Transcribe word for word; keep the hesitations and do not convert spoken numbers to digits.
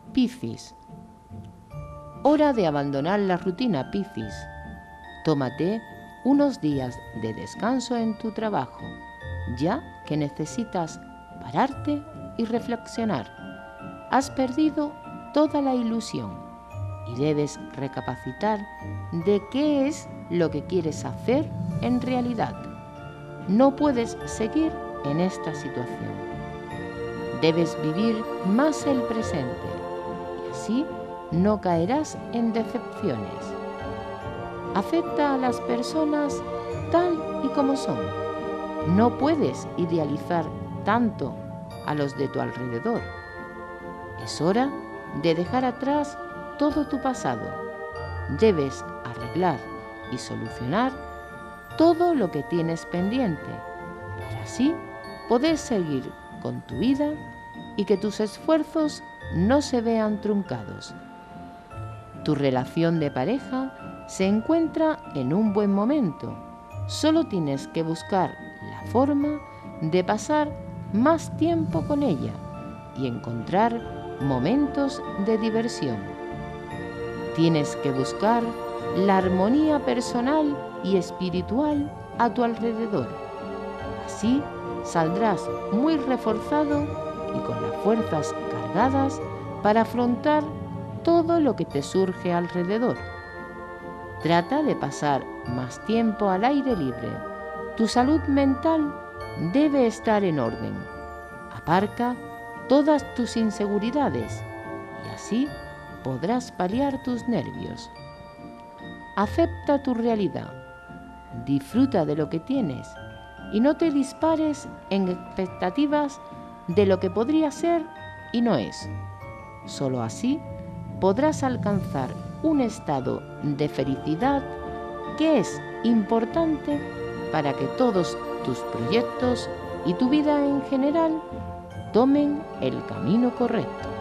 Piscis. Hora de abandonar la rutina, Piscis. Tómate unos días de descanso en tu trabajo, ya que necesitas pararte y reflexionar. Has perdido toda la ilusión y debes recapacitar de qué es lo que quieres hacer en realidad. No puedes seguir en esta situación. Debes vivir más el presente y así no caerás en decepciones. Acepta a las personas tal y como son. No puedes idealizar tanto a los de tu alrededor. Es hora de dejar atrás todo tu pasado. Debes arreglar y solucionar todo lo que tienes pendiente para así poder seguir con tu vida y que tus esfuerzos no se vean truncados. Tu relación de pareja se encuentra en un buen momento. Solo tienes que buscar la forma de pasar más tiempo con ella y encontrar momentos de diversión. Tienes que buscar la armonía personal y espiritual a tu alrededor. Así saldrás muy reforzado y con las fuerzas cargadas para afrontar todo lo que te surge alrededor. Trata de pasar más tiempo al aire libre. Tu salud mental debe estar en orden. Aparca todas tus inseguridades y así podrás paliar tus nervios. Acepta tu realidad. Disfruta de lo que tienes y no te dispares en expectativas de lo que podría ser y no es. Solo así podrás alcanzar un estado de felicidad que es importante para que todos tus proyectos y tu vida en general tomen el camino correcto.